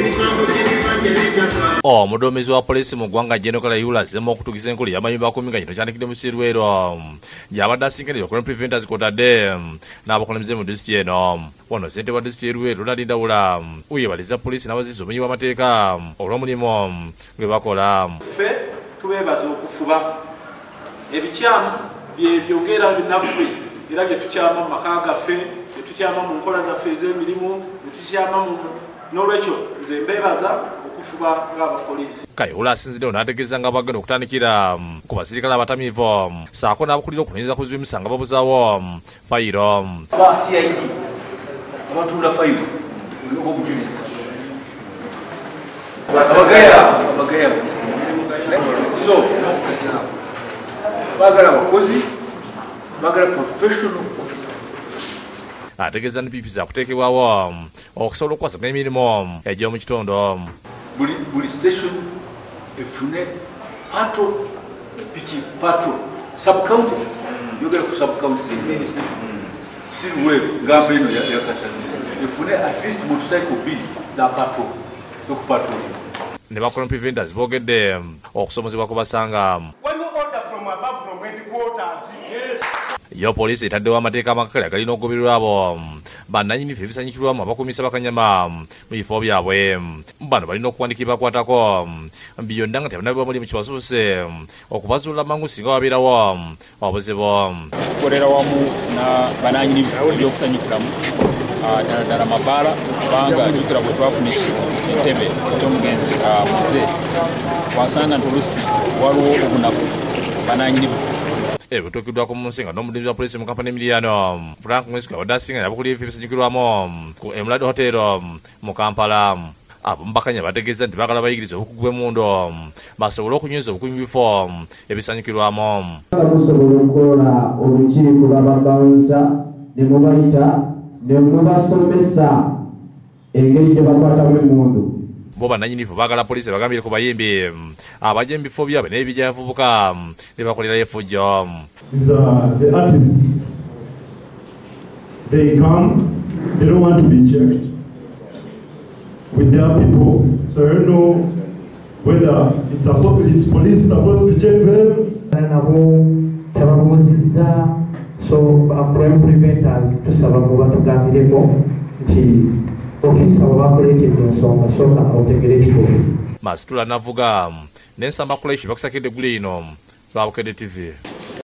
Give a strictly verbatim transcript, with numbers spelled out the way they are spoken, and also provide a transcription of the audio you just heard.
Omuduumizi wa poliisi mu ggwanga General Kayihura azzeemu okutuukiza enkulu y'amayumba akumi nga kino kyandikidde mu Sirwero gy'abadde asinkanira Crime Preventers kw'otadde n'abakulembeze mu disitulikiti eno. Wano ssentebe wa disitulikiti y'e Lweru Ronald Ndawula yeebaliza poliisi n'abazizi obumenyi bw'amateeka olw'omulimu gwe bakola. Ffe tubeebaza okufuba ebikyamu bye byongera binaffe era bye tukyama mu maka gaffe, bye tukyama mu nkola zaffe ez'emirimu, ze tukyama mu n'olwekyo nze mbeebaza okufuba ng'abapoliisi. Kayihura asinziddewo n'ategeeza nga bagenda okutandikira ku basirikale abatamiivu ssaako n'abakulira okunoonyeza kuziba emisango babuzaawo fayiro. Aba C I D abatunda fayiro obujulizi abagaya abagaya so bagala abakozi bagala professional officer. Ategeeza ne P P za kuteekebwawo okusobola okukwasaganya emirimu egy'omu kitundu. Buli buli station efune patro piki patro sub county yogera ku sub county z'ensi Sirwero ngambe eno ya Kasana efune at least motorcycle B za patro yoku patro. Ne ba Crime Preventers boogedde okusomozebwa kubasanga. Yo poliisi etaddewo amateeka amakakali agalina okugobererwa abo bannannyini ffe ebisanyikirwamu abakuumisa bakanyama mu bifo byabwe. Bano balina okuwandiikibwa bakwatako byonna nga tebanabibwa mulimu kibasuuse okubazuula mangu singa wabeerawo obuzibu. Tukolera wamu na bannannyini by'okusanyukiramu ddala ddala mabaala kubanga jjukira bwe twafuna entebe eky'omugenzi muze twasanga nti oluusi waliwo obunafu bannannyini ebituukiddwako mu nsi nga n'omuduumizi wa poliisi mu kampani Emiliano Frank Mwesigwa abadde asinga abakulira ebifo ebisanyukirwamu ku Emirate Hotel mu Kampala. Abo mbakanya bategeeza nti baagala bayigiriza obukugu bw'emmundu basobole okunyweza obukuumi mu bifo ebisanyukirwamu. Musobola okukola olukiiko lw'ababawunsa ne mubayita ne mubasomesa engeri gye bakwatamu emmundu. Bo bannannyinifu baagala poliisi bagambire ku bayimbi abajja mu bifo byabwe n'ebijja abavubuka ne bakolerayo effujjo. These are the artists. They come, they don't want to be checked with their people, so I don't know whether it's, a, it's police supposed to check them. So Crime Preventers tusaba kuba tugambireko nti ofisa wabakuleetedde ensonga sooka otegere ekituufu. Masitula Navuga n'ensamba Kuleishi bakusakidde eggulu eno lwa Bukedde T V.